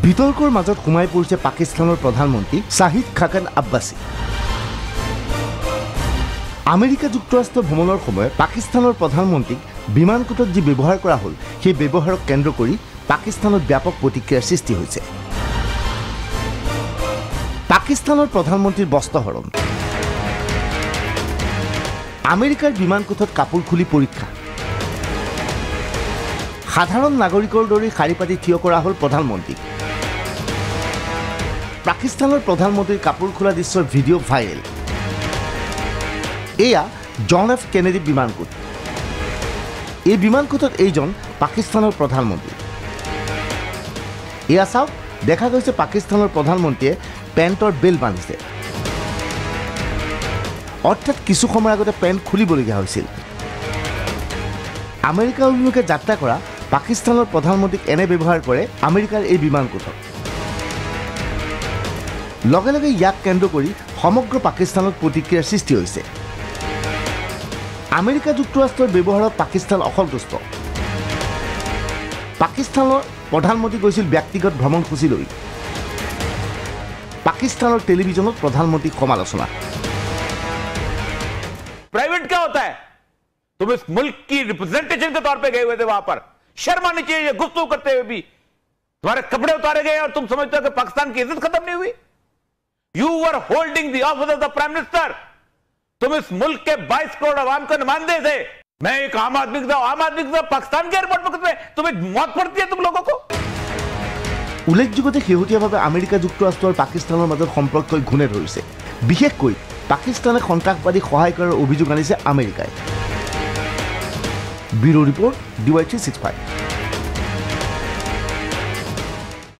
বিতৰ্কৰ মাজত সোমাই পৰিছে পাকিস্তানৰ প্ৰধানমন্ত্ৰী শাহিদ খাকান আব্বাসী। আমেৰিকা যুক্তৰাষ্ট্ৰ ভ্ৰমণৰ সময়ত পাকিস্তানৰ প্ৰধানমন্ত্ৰীক বিমানকোটত যি ব্যৱহাৰ কৰা হ'ল সেই ব্যৱহাৰক কেন্দ্ৰ কৰি পাকিস্তানত ব্যাপক প্ৰতিক্ৰিয়াৰ সৃষ্টি হৈছে। পাকিস্তানৰ প্ৰধানমন্ত্ৰীৰ বস্ত্ৰহৰণ, আমেৰিকাৰ বিমানকোটত কাপোৰ খুলি পৰীক্ষা, সাধাৰণ নাগৰিকৰ দৰে শাৰী পাতি থিয় কৰা হ'ল প্ৰধানমন্ত্ৰীক। পাকিস্তানৰ প্ৰধানমন্ত্ৰীৰ কাপোৰ খোলা দৃশ্যৰ ভিডিঅ' ভাইৰেল। এয়া জন এফ কেনেডি বিমানকোট। এই বিমানকোটত এইজন পাকিস্তানৰ প্ৰধানমন্ত্ৰী। এয়া চাওক, দেখা গৈছে পাকিস্তানৰ প্ৰধানমন্ত্ৰীয়ে পেণ্টৰ বেল্ট বান্ধিছে, অৰ্থাৎ কিছু সময় আগতে পেণ্ট খুলিবলগীয়া হৈছিল। আমেৰিকা অভিমুখে যাত্ৰা কৰা পাকিস্তানৰ প্ৰধানমন্ত্ৰীক এনে ব্যৱহাৰ কৰে আমেৰিকাৰ এই বিমানকোটত। লগে লগে ইয়াক কেন্দ্ৰ কৰি সমগ্ৰ পাকিস্তানত প্ৰতিক্ৰিয়াৰ সৃষ্টি হৈছে। আমেৰিকা যুক্তৰাষ্ট্ৰৰ ব্যৱহাৰত পাকিস্তান অসন্তুষ্ট। পাকিস্তানৰ প্ৰধানমন্ত্ৰী গৈছিল ব্যক্তিগত ভ্ৰমণসূচী লৈ। পাকিস্তানৰ টেলিভিজনত প্ৰধানমন্ত্ৰীক সমালোচনা। प्राइवेट क्या होता है? तुम इस मुल्क की रिप्रेजेंटेशन के तौर पे गए हुए थे वहां पर, शर्म आनी चाहिए गुफ्तगू करते हुए भी। तुम्हारे कपड़े उतारे गए और तुम समझते हो कि पाकिस्तान की इज्जत खत्म नहीं हुई। You were holding the office of the prime minister. तुम इस मुल्क के 22 करोड़ आवाम के नुमाइंदे थे। मैं एक आम आदमी के साथ पाकिस्तान के एयरपोर्ट पर तुम्हें मौत पड़ती है तुम लोगों को। উল্লেখযোগ্য যে শেহতীয়াভাৱে আমেৰিকা যুক্তৰাষ্ট্ৰ আৰু পাকিস্তানৰ মাজত সম্পৰ্কই ঘূণে ধৰিছে। বিশেষকৈ পাকিস্তানে সন্ত্ৰাসবাদীক সহায় কৰাৰ অভিযোগ আনিছে আমেৰিকাই। Bureau report DY365।